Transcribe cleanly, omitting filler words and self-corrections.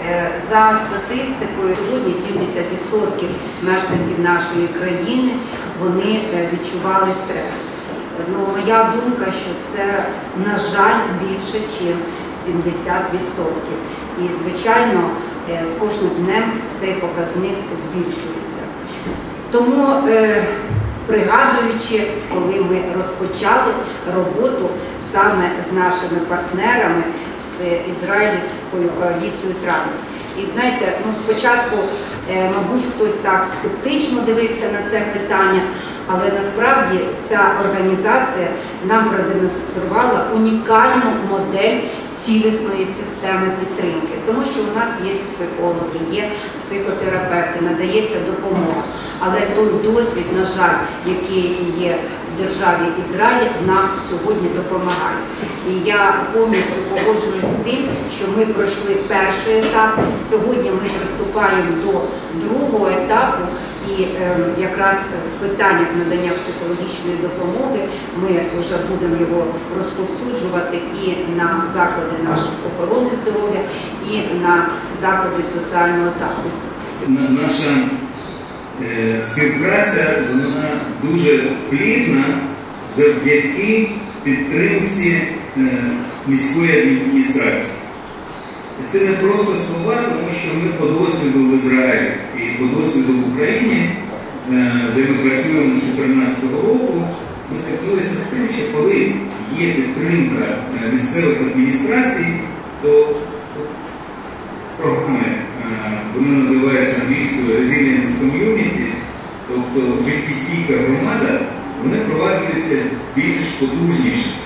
За статистикою, сьогодні 70% мешканців нашої країни вони відчували стрес. Моя думка, що це, на жаль, більше, ніж 70%. І, звичайно, з кожним днем цей показник збільшується. Тому, пригадуючи, коли ми розпочали роботу саме з нашими партнерами, з ізраїльською коаліцією Трамп. І знаєте, спочатку, мабуть, хтось так скептично дивився на це питання, але насправді ця організація нам продемонструвала унікальну модель цілісної системи підтримки. Тому що у нас є психологи, є психотерапевти, надається допомога. Але той досвід, на жаль, який є в державі Ізраїль, нам сьогодні допомагає. І я повністю погоджуюсь з тим, що ми пройшли перший етап, сьогодні ми приступаємо до другого етапу, і якраз в питаннях надання психологічної допомоги ми вже будемо його розповсюджувати і на заклади нашої охорони здоров'я, і на заклади соціального захисту. Наша співпраця, вона дуже плідна завдяки підтримці міської адміністрації. Це не просто слова, тому що ми по досвіду в Ізраїлі і по досвіду в Україні, де ми працюємо з 2014 року, ми стикнулися з тим, що коли є підтримка місцевих адміністрацій, то програми, вона називається англійською Resilience Community, тобто життєстійка громада, вони впроваджуються більш потужніше.